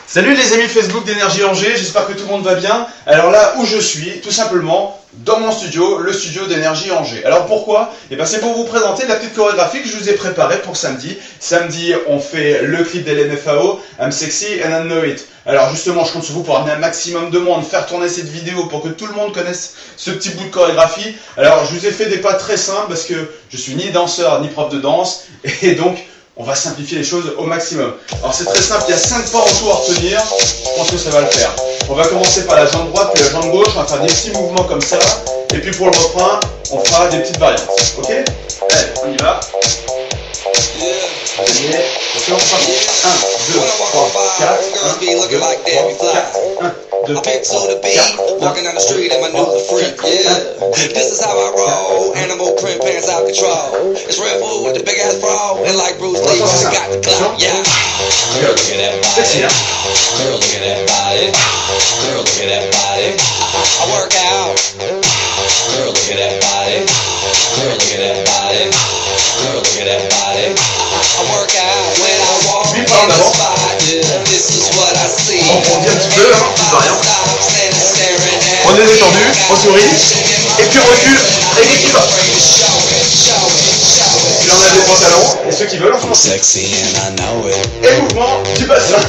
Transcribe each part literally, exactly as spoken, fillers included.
Salut les amis Facebook d'Énergie Angers, j'espère que tout le monde va bien. Alors là où je suis, tout simplement, dans mon studio, le studio d'Énergie Angers. Alors pourquoi? Eh bien c'est pour vous présenter la petite chorégraphie que je vous ai préparée pour samedi. Samedi, on fait le clip d'L M F A O, I'm Sexy and I Know It. Alors justement, je compte sur vous pour amener un maximum de monde, faire tourner cette vidéo pour que tout le monde connaisse ce petit bout de chorégraphie. Alors je vous ai fait des pas très simples parce que je suis ni danseur ni prof de danse et donc on va simplifier les choses au maximum. Alors c'est très simple, il y a cinq pas en tout à retenir, je pense que ça va le faire. On va commencer par la jambe droite puis la jambe gauche, on va faire des petits mouvements comme ça. Et puis pour le refrain, on fera des petites variantes. Ok? Allez, on y va. Allez, ok, on fera un, deux, trois, quatre, un, deux, trois, quatre, un, deux, trois, quatre, walking down the street and my nose is free. Yeah, this is how I roll. Animal print pants out control. It's Red Bull with the big ass bra, and like Bruce Lee, I got the clout. Yeah. Girl, look at that body. Girl, look at that body. Girl, look at that body. I work out. Girl, look at that body. Girl, look at that body. Girl, look at that body. I work out when I walk in the spot. This is what I see. On grandit un petit peu, hein, petite variante. On est détendu, on sourit, et puis on recule, et puis qui va. Là on a des pantalons, et ceux qui veulent en font. Et mouvement du bassin.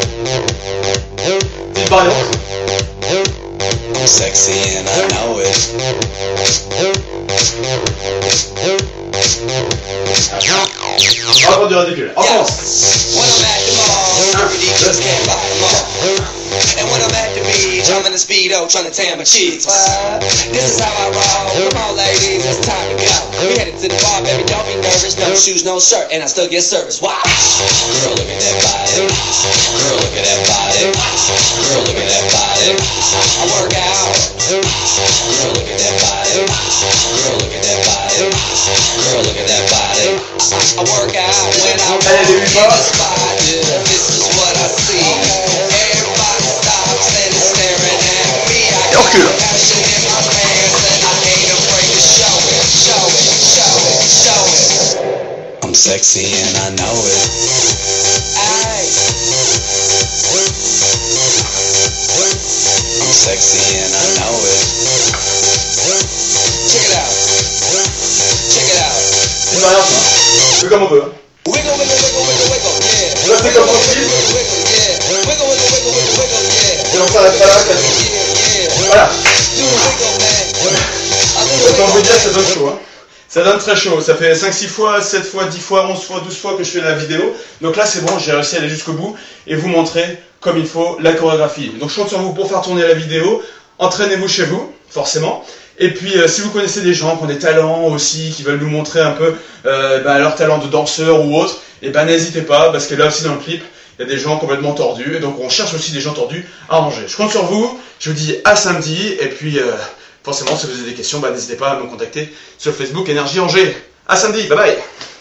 Petite variante. I'm sexy and I know it. On va prendre du ridicule. On commence. When I'm at the mall, every just can't buy them all. And when I'm at the beach, I'm in a speedo trying to tan my cheeks. What? This is how I roll. Come on, ladies, it's time to go. We headed to the bar, baby, don't be nervous. No shoes, no shirt, and I still get service. Watch. Girl, look at that body. Girl, look at that body. Girl, look at that body. I work out. Girl, look at that body. Girl, look at that body. Girl, look at that body. I work out when I walk in the spot. This is what I see. Everybody stops and is staring at me. I got passion in my pants and I ain't afraid to show it, show it, show it, show it. I'm sexy and I know it. Aye. I'm sexy and I know it. Check it out. Check it out. C'est une variante, hein. C'est comme on veut. Wiggle, wiggle, wiggle, wiggle, wiggle, yeah. Je la fais comme possible. Wiggle, yeah. Wiggle, wiggle, wiggle, wiggle, wiggle, yeah. Et on s'arrête pas là, ça voilà. Do the wiggle, man. Je peux vous dire, ça donne chaud, hein. Ça donne très chaud, ça fait cinq six fois, sept fois, dix fois, onze fois, douze fois que je fais la vidéo. Donc là c'est bon, j'ai réussi à aller jusqu'au bout et vous montrer comme il faut la chorégraphie. Donc je compte sur vous pour faire tourner la vidéo, entraînez-vous chez vous, forcément. Et puis euh, si vous connaissez des gens qui ont des talents aussi, qui veulent nous montrer un peu euh, bah, leur talent de danseur ou autre, et ben n'hésitez pas, parce que là aussi dans le clip, il y a des gens complètement tordus, et donc on cherche aussi des gens tordus à Angers. Je compte sur vous, je vous dis à samedi, et puis euh, forcément si vous avez des questions, bah, n'hésitez pas à me contacter sur Facebook Énergie Angers. À samedi, bye bye.